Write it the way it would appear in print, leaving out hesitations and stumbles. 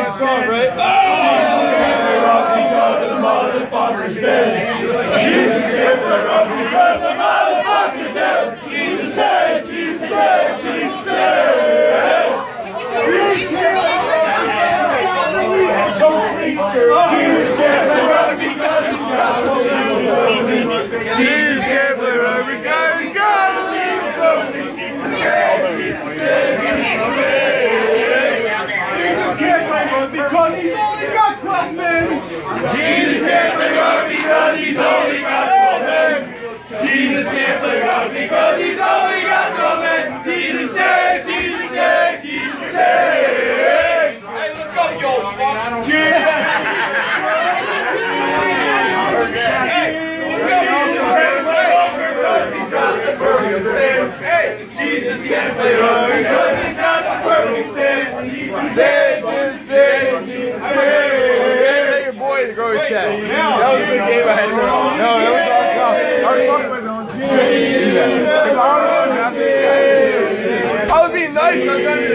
the song, right? Oh! Because the motherfucker's dead. Jesus can't play rugby because the motherfucker's dead. Jesus said, Jesus said, Jesus said. Jesus can't play rugby because he's got to leave us only. Jesus can't play rugby because he's got to leave us only. Jesus said, Jesus said, Jesus said. Jesus can't play rugby because he's only got 12 men. Jesus can't play rugby because he's only got 12 men. Jesus can't play rugby because he's only got 12 men. Jesus said, Jesus said, Jesus said. Hey, look up, you old fuck. Jesus. Jesus can't play rugby because he's got the perfect stance. Jesus said, Jesus said, Jesus said. Tell your boy to go his set. That was a good game I had. No, that was awesome. I was being nice. I was trying to